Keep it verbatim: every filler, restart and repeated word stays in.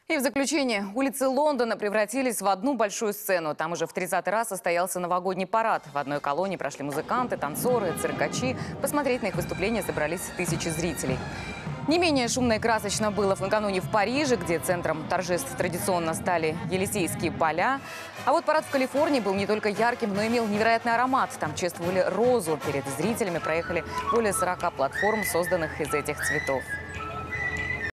И в заключение, улицы Лондона превратились в одну большую сцену. Там уже в тридцатый раз состоялся новогодний парад. В одной колонне прошли музыканты, танцоры, циркачи. Посмотреть на их выступления собрались тысячи зрителей. Не менее шумно и красочно было накануне в Париже, где центром торжеств традиционно стали Елисейские поля. А вот парад в Калифорнии был не только ярким, но и имел невероятный аромат. Там чествовали розу. Перед зрителями проехали более сорока платформ, созданных из этих цветов.